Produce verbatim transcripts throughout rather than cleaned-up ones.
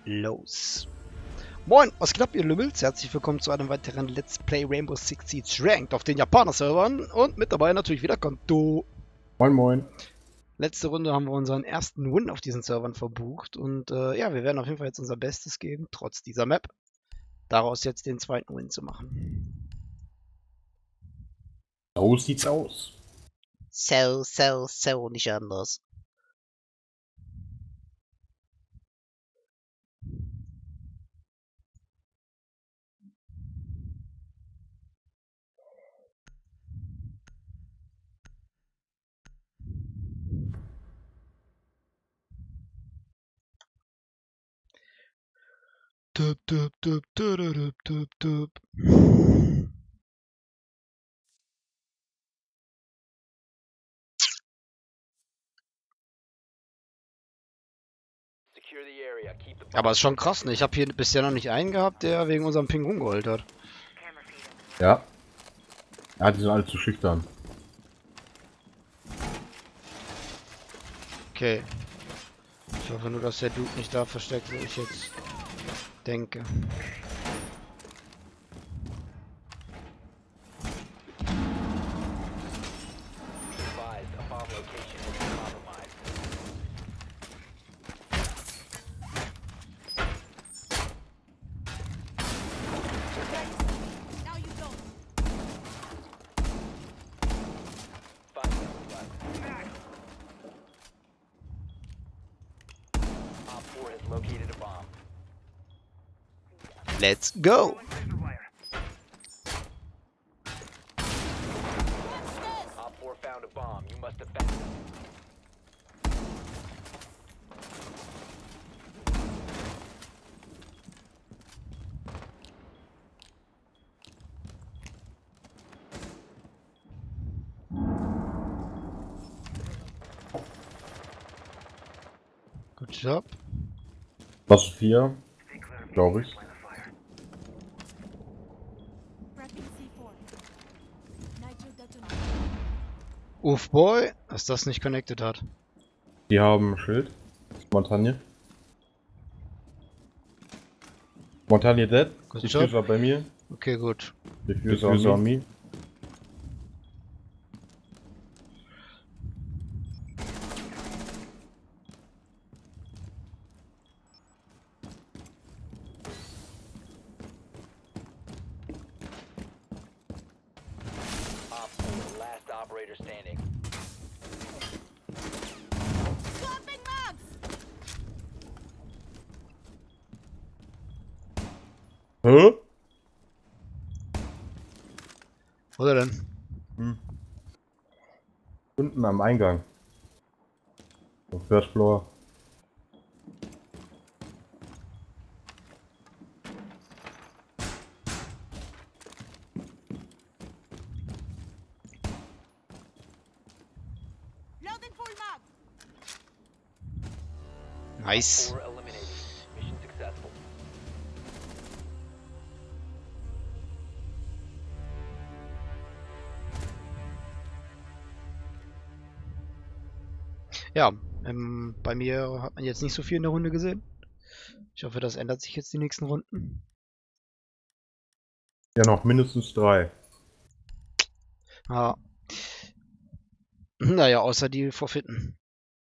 los. Moin, was geht ab, ihr Lümmels? Herzlich willkommen zu einem weiteren Let's Play Rainbow Six Siege Ranked auf den Japaner-Servern. Und mit dabei natürlich wieder Konto. Moin moin. Letzte Runde haben wir unseren ersten Win auf diesen Servern verbucht. Und äh, ja, wir werden auf jeden Fall jetzt unser Bestes geben, trotz dieser Map, daraus jetzt den zweiten Win zu machen. So sieht's aus. So, so, so, nicht anders. Tup, tup, tup, tup, tup, tup. Aber ist schon krass, ne? Ich habe hier bisher noch nicht einen gehabt, der wegen unserem Ping rumgeholt hat. Ja. Ja, die sind alle zu schüchtern. Okay. Ich hoffe nur, dass der Dude nicht da versteckt, wo ich jetzt denke. Let's go! Op four found a bomb. You must defend it. Good job. Was vier? Glaube ich. Uff, boy, dass das nicht connected hat. Die haben ein Schild. Montagne. Montagne dead. Good Die job. Diffuser bei mir. Okay, gut. Diffuser on me. Op four, last operator standing. Hä? Wo ist er denn? Hm. Unten am Eingang. Auf First Floor. Nice. Four eliminated. Mission successful. Ja, ähm, bei mir hat man jetzt nicht so viel in der Runde gesehen. Ich hoffe, das ändert sich jetzt die nächsten Runden. Ja, noch mindestens drei. Ja. Naja, außer die forfeiten.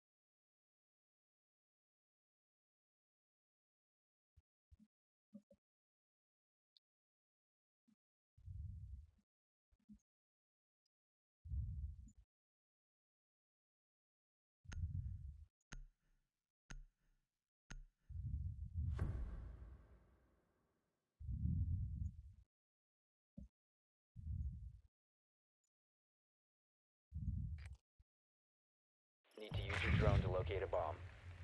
Need to use your drone to locate a bomb.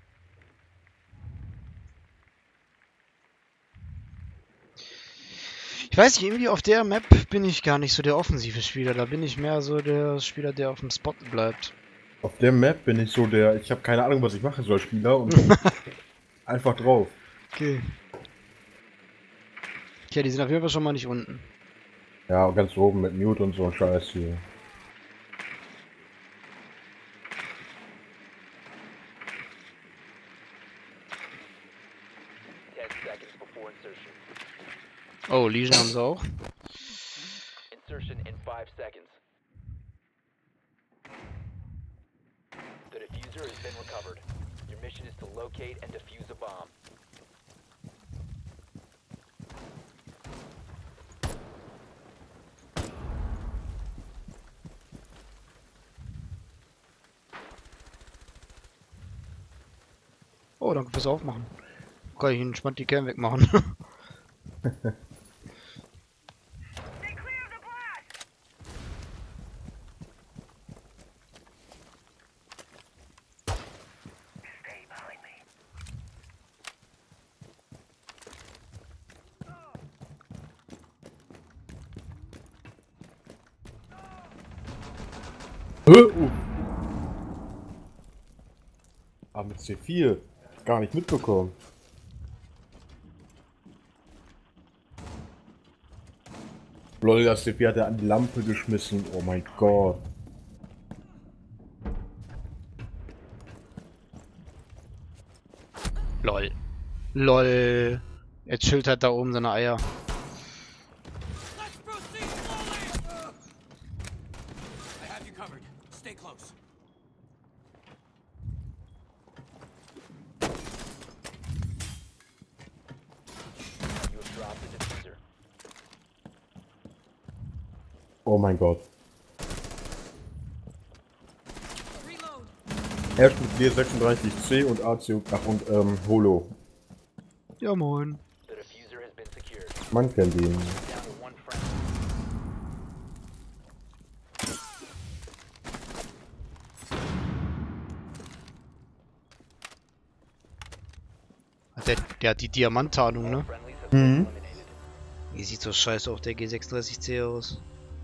Ich weiß nicht, irgendwie auf der Map bin ich gar nicht so der offensive Spieler. Da bin ich mehr so der Spieler, der auf dem Spot bleibt. Auf der Map bin ich so der, ich habe keine Ahnung, was ich machen soll, Spieler, und einfach drauf. Okay. Okay, die sind auf jeden Fall schon mal nicht unten. Ja, ganz oben mit Mute und so ein Scheiß hier. seconds before insertion. Oh, Legion haben sie auch. Insertion in five seconds. The diffuser has been recovered. Your mission is to locate and defuse a bomb. Oh, danke fürs Aufmachen. Kann ich entspannt die Cam wegmachen. Uh. Ah, mit C vier. Gar nicht mitbekommen. Lol, das C vier hat er an die Lampe geschmissen. Oh mein Gott. Lol. Lol. Er chillt halt da oben seine Eier. Let's proceed slowly! I have you covered. Stay close. You have dropped the diffuser. Oh mein Gott. Reload. Er spielt D sechsunddreißig C und A C ach, und ähm, Holo. Ja moin. The diffuser has been secured. Man kennt ihn. Down to one friend. Hat der, der hat die Diamanttarnung, ne? Friendlies have been Mhm. eliminated. Wie sieht so scheiße auf der G sechsunddreißig C aus?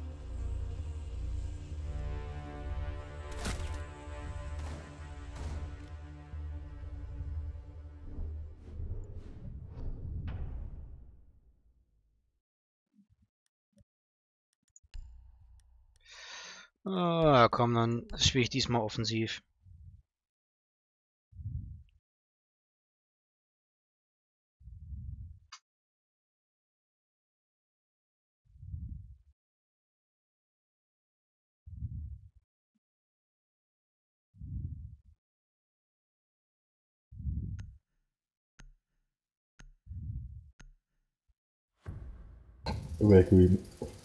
Ah, komm, dann spiele ich diesmal offensiv. Evacuieren.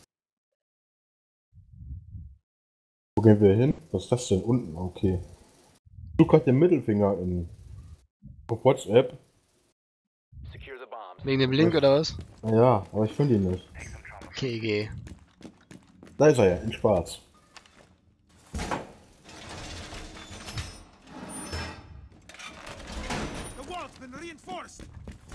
Wo gehen wir hin? Was ist das denn? Unten? Okay. Du gerade den Mittelfinger in auf WhatsApp. Secure the bombs. Wegen dem Link oder was? Ja, aber ich finde ihn nicht. Okay, geh. Da ist er ja, in schwarz. The wall's been reinforced.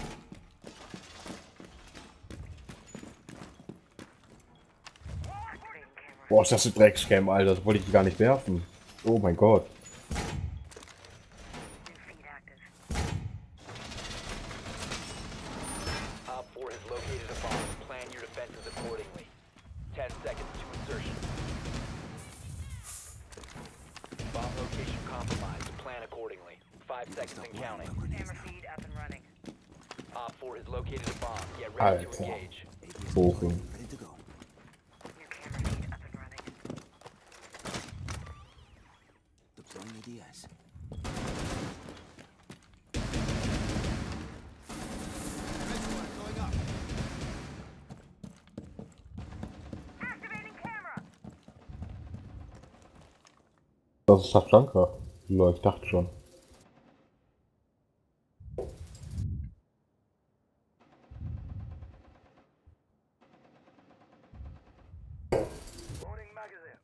Boah, ist das eine Dreckscam, Alter. Das wollte ich gar nicht werfen. Oh mein Gott. Op four has located a bomb. Plan your defenses accordingly. Ten seconds to insertion. Bomb location compromised. Plan accordingly. Five seconds and counting. Camera feed up and running. Op four has located a bomb. Get ready to Alter. engage. Bochum. Ready to go. New camera feed up and running. Deploying A D S. Going up. Activating camera! Das ist Safranka. Lol, ich dachte schon. Loading magazine.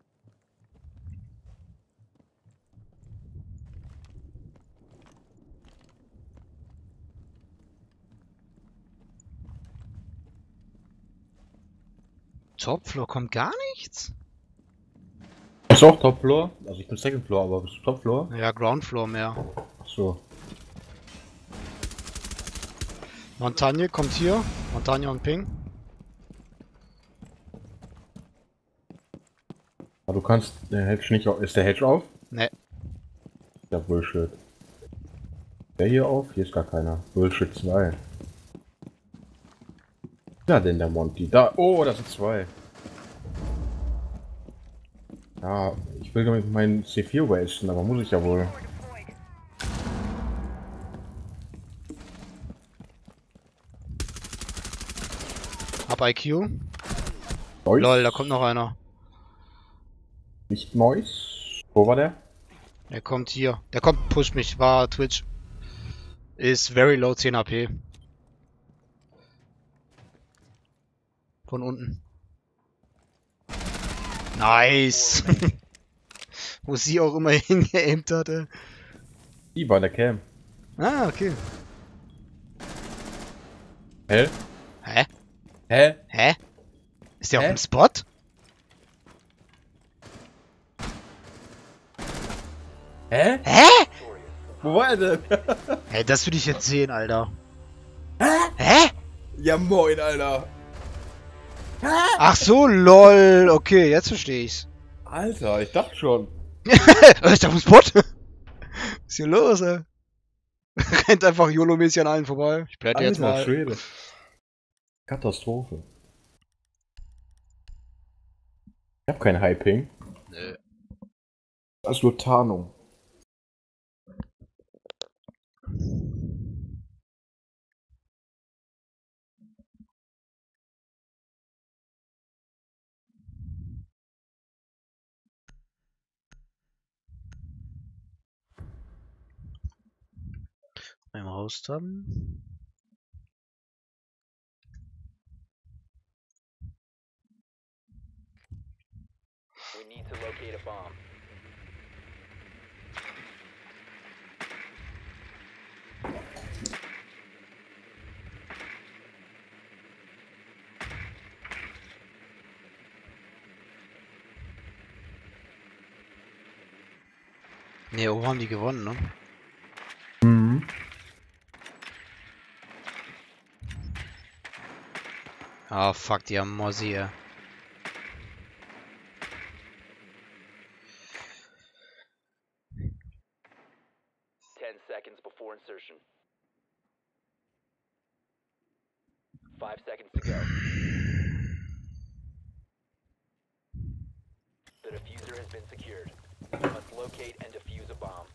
Topfloor kommt gar nichts? Ist auch Top Floor? Also ich bin Second Floor, aber bist du Top Floor? Ja, Ground Floor mehr. Ach so. Montagne kommt hier. Montagne und Ping. Aber du kannst den Hedge nicht auf. Ist der Hedge auf? Ne. Ja, Bullshit. Der hier auf? Hier ist gar keiner. Bullshit zwei. Da denn der Monty? Da. Oh, das sind zwei. Ja, ich will damit meinen C vier wasten, aber muss ich ja wohl. Deployed. Hab I Q. Neues? Lol, da kommt noch einer. Nicht Neues. Wo war der? Der kommt hier. Der kommt, pusht mich. War Twitch. Ist very low, zehn H P. Von unten. Nice. Wo sie auch immer hingeaimt hatte. Die war der Cam. Ah, okay. Hä? Hä? Hä? Hä? Ist der Hä? auf dem Spot? Hä? Hä? Wo war er denn? Hey, das würde ich jetzt sehen, Alter. Hä? Hä? Ja moin, Alter. Ach so, lol. Okay, jetzt verstehe ich's. Alter, ich dachte schon. Ist der auf dem Spot? Was ist hier los, ey? Rennt einfach YOLO-mäßig an allen vorbei. Ich blende jetzt Alter mal. Schwede. Katastrophe. Ich hab kein Hyping. Nö. Das ist nur Tarnung. Beim Host haben. We need to locate a bomb. Ne, oben haben die gewonnen, ne? Mhm. Ah, fuck, die haben Mossi, ey. Ten seconds before insertion. Five seconds to go. The diffuser has been secured. You must locate and defuse a bomb.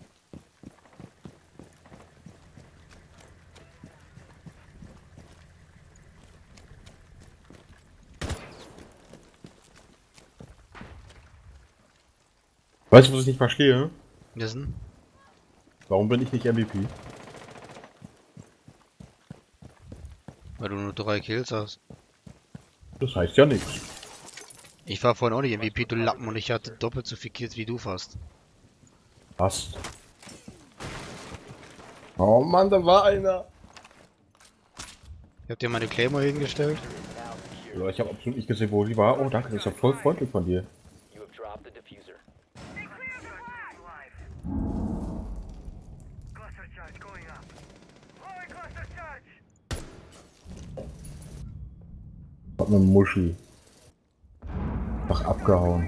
Weißt du, was ich nicht verstehe? Wissen? Warum bin ich nicht M V P? Weil du nur drei Kills hast. Das heißt ja nichts. Ich war vorhin auch nicht M V P, du Lappen, und ich hatte doppelt so viel Kills wie du fast. Passt. Oh Mann, da war einer. Ich hab dir meine Claymore hingestellt. Now secured. Ja, ich habe absolut nicht gesehen, wo die war. Oh, danke, das ist ja voll freundlich von dir. You have dropped the diffuser. They cleared the flag. Cluster charge going up. Throwing cluster charge. Hab ne Muschi. Ach, abgehauen.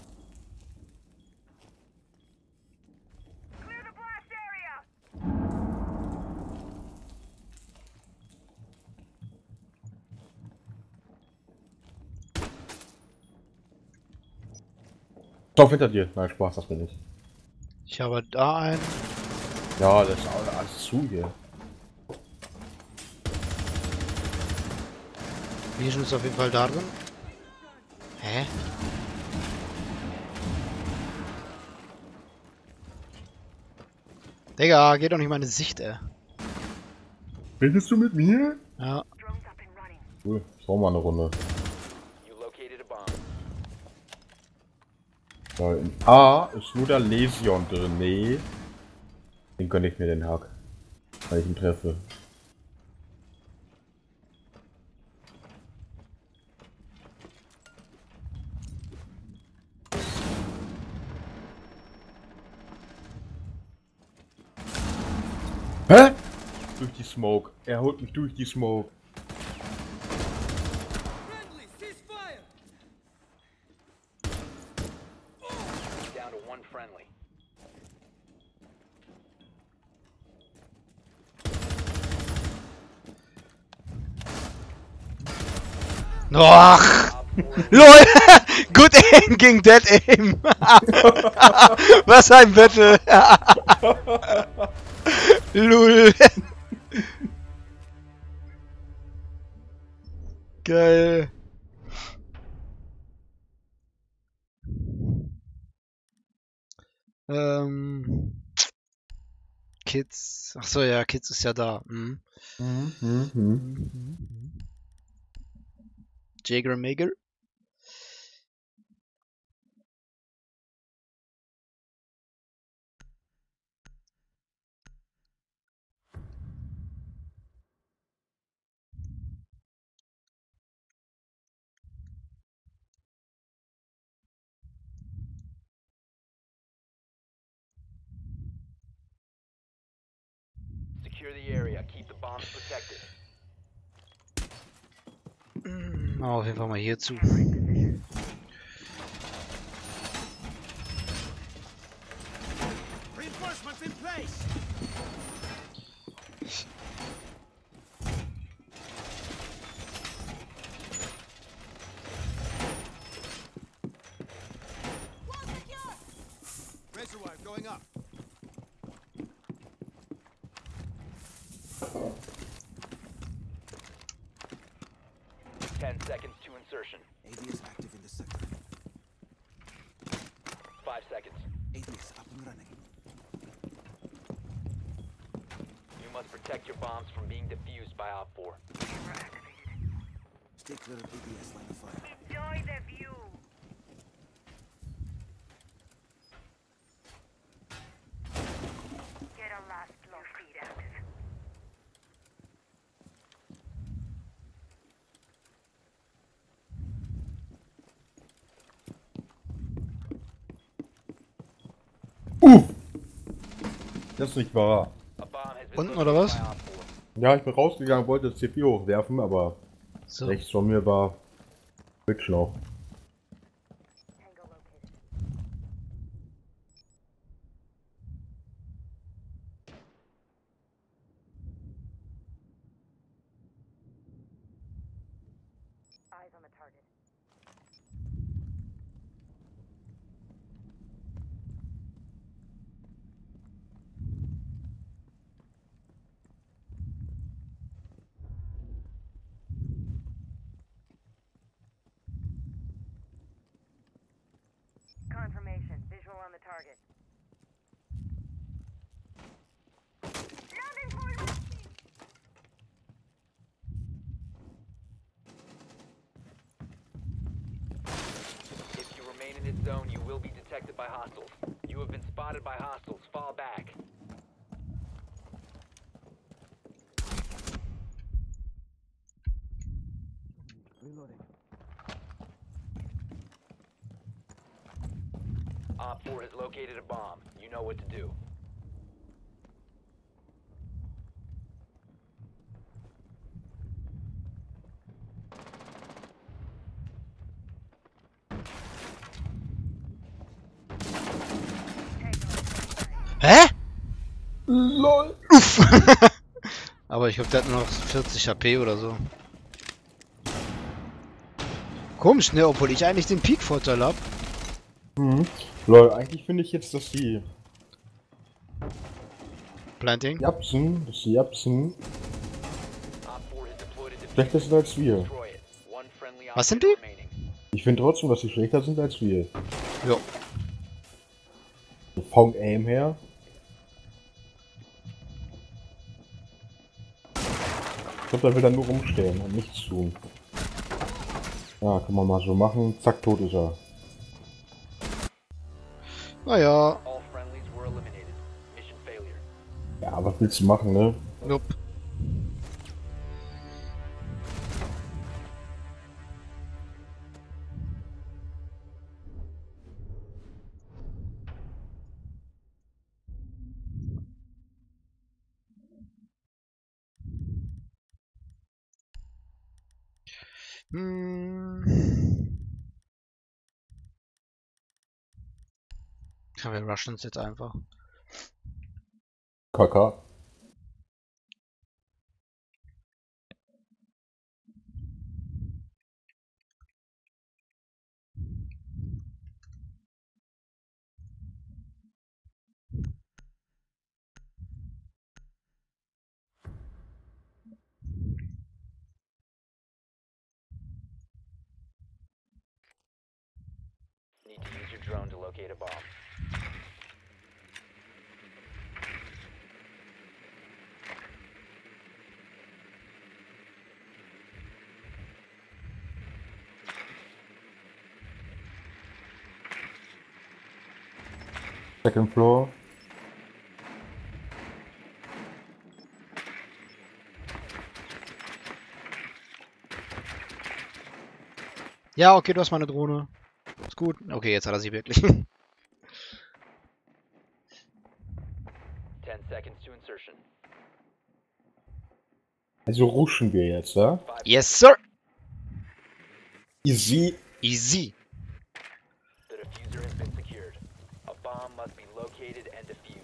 Clear the blast area. Stopp hinter dir. Nein, Spaß, das bin ich. Ich habe da einen. Ja, das ist alles alles zu hier. Vision ist auf jeden Fall da drin. Hä? Digga, geht doch nicht meine Sicht, ey. Redest du mit mir? Ja. Drones up and running. Cool, ich brauch mal eine Runde. You located a bomb. Weil in A ist nur der Lesion drin. Nee. Den gönn ich mir den Hack. Weil ich ihn treffe. Hä? Durch die Smoke. Er holt mich durch die Smoke. Friendly, cease fire! Down to one friendly. Och! Op four LOL! Good aim gegen Dead Aim! Was ein Battle! Lul! Geil! Ähm. Kids. Achso, ja, Kids ist ja da. Mhm. Mhm, mhm, mhm. Jager Mager. secure the area. Keep the bombs protected. Mm, Auf jeden Fall mal hier zu. Reinforcements in place. Reservoir going up. Ten seconds to insertion. A D is active in the sector. Five seconds. A D is up and running. You must protect your bombs from being defused by Op four. Stay clear of A D S line of fire. Enjoy the view. Get a last look. Feed active. Uff! Das ist nicht wahr. A bomb has been Unten oder located was? by Op four. Ja, ich bin rausgegangen, wollte das C P U hochwerfen, aber So. rechts von mir war Bildschlauch. Tango located. Eyes on the target. Confirmation. Visual on the target. Nothing for me. If you remain in this zone, you will be detected by hostiles. You have been spotted by hostiles. Fall back. Reloading. Op four has located a bomb. You know what to do. Hä? LOL! Uff! Aber ich glaube, der hat nur noch vierzig H P oder so. Komisch, ne? Obwohl ich eigentlich den Peak-Vorteil hab. Mhm. LOL, eigentlich finde ich jetzt, dass die Planting. Japsen, dass die Japsen Op four has deployed a diffuser. schlechter sind als wir. Destroy it. One friendly Was sind operator die? remaining. Ich finde trotzdem, dass die schlechter sind als wir. Ja. Vom Aim her. Ich glaube, der will dann nur rumstehen und nichts tun. Ja, kann man mal so machen. Zack, tot ist er. Naja. All friendlies were eliminated. Mission failure. Ja, was willst du machen, ne? Nope. Hm. Ja, wir rushen uns jetzt einfach. Kaka. Need to use your drone to locate a bomb. Second floor. Ja, okay, du hast meine Drohne. Ist gut. Okay, jetzt hat er sie wirklich. Ten seconds to insertion. Also rushen wir jetzt, ja? Five Yes, sir! Easy. Easy. The diffuser has been secured. A bomb must be located and defused.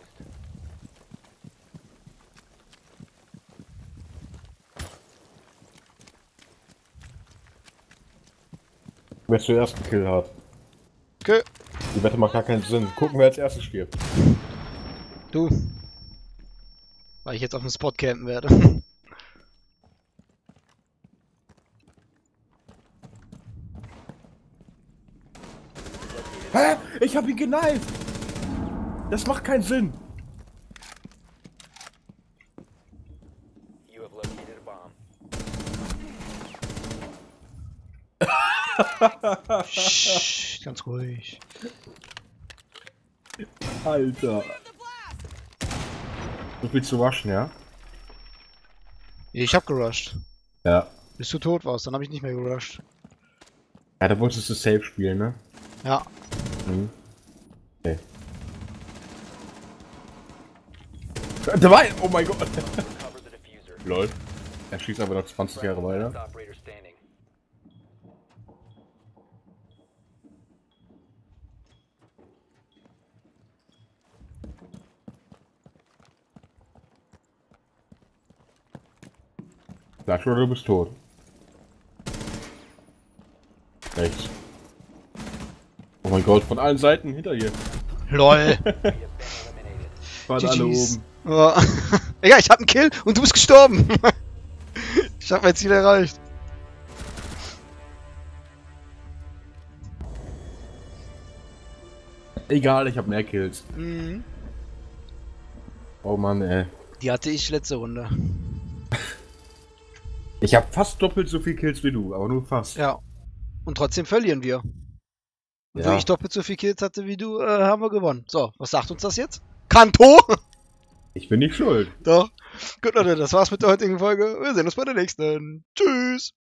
Wer zuerst einen Kill hat. Okay. Die Wette macht gar keinen Sinn. Gucken, wer als erstes stirbt. Du. Weil ich jetzt auf dem Spot campen werde. Hä? Ich hab ihn geknallt! Das macht keinen Sinn! You have located a bomb. Psst, ganz ruhig. Alter. So viel zu waschen, ja? Ich hab gerusht. Ja. Bis du tot warst, dann hab ich nicht mehr gerusht. Ja, da wolltest du safe spielen, ne? Ja. Mhm. Okay. Da war oh mein Gott! Cover the diffuser. Lol. Er schießt aber noch zwanzig Jahre weiter. Last operator standing. Sag schon, du bist tot. Rechts. Oh mein Gott, von allen Seiten hinter dir. LOL. We have been eliminated. Waren alle G Gs. oben. Oh. Ja, ich hab einen Kill und du bist gestorben. Ich hab mein Ziel erreicht. Egal, ich hab mehr Kills. Mhm. Oh Mann, ey. Die hatte ich letzte Runde. Ich hab fast doppelt so viel Kills wie du, aber nur fast. Ja. Und trotzdem verlieren wir. Und Ja. wo ich doppelt so viel Kills hatte wie du, äh, haben wir gewonnen. So, was sagt uns das jetzt? Kanto? Ich bin nicht schuld. Doch. Gut, Leute, das war's mit der heutigen Folge. Wir sehen uns bei der nächsten. Tschüss.